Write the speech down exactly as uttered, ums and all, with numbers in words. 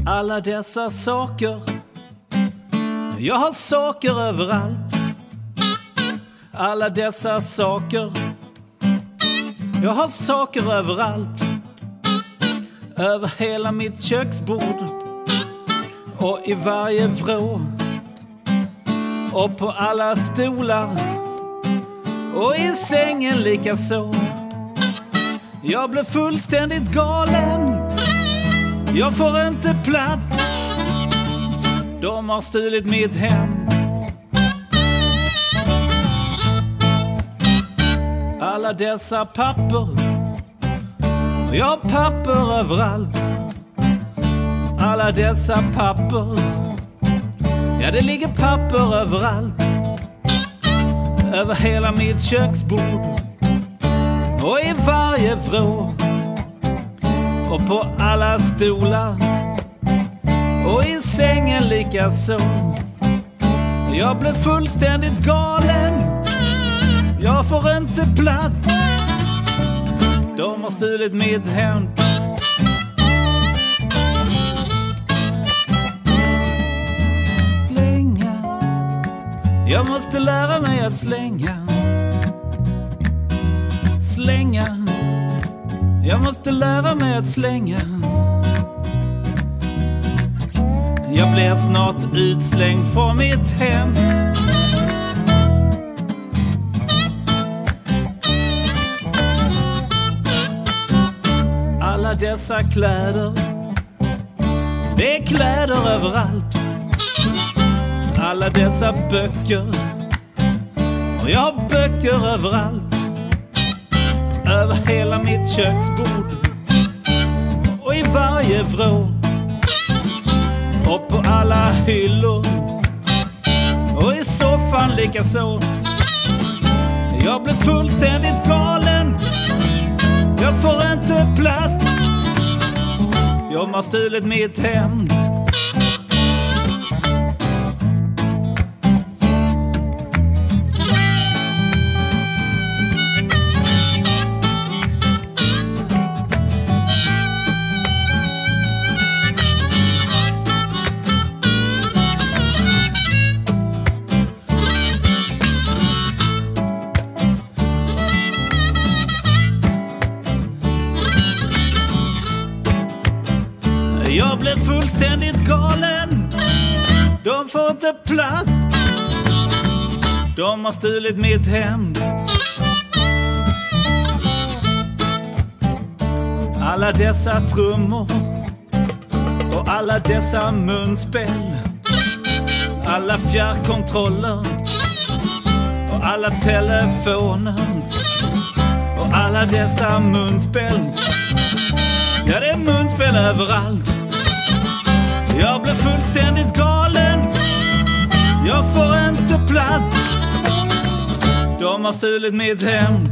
Alla dessa saker, jag har saker överallt. Alla dessa saker, jag har saker överallt. Över hela mitt köksbord och i varje vrå, och på alla stolar och i sängen lika så. Jag blev fullständigt galen, jag får inte plats. De har stulit mitt hem. Alla dessa papper, jag har papper överallt. Alla dessa papper, ja det ligger papper överallt. Över hela mitt köksbord och i varje vrå, och på alla stolar och i sängen lika så. Jag blev fullständigt galen, jag får inte plats. De har stulit mitt hem. Slänga, jag måste lära mig att slänga. Slänga, jag måste lära mig att slänga. Jag blir snart utslängd från mitt hem. Alla dessa kläder, det är kläder överallt. Alla dessa böcker, och jag har böcker överallt. Över hela mitt köksbord och i varje vrå, och på alla hyllor och i soffan lika så. Jag blev fullständigt galen, jag får inte plats. De har stulit mitt hem. Jag blev fullständigt galen, de får inte plats. De har stulit mitt hem. Alla dessa trummor och alla dessa munspel, alla fjärrkontroller och alla telefoner och alla dessa munspel. Ja, det är munspel överallt. Jag blev fullständigt galen, jag får inte plats. De har stulit mitt hem.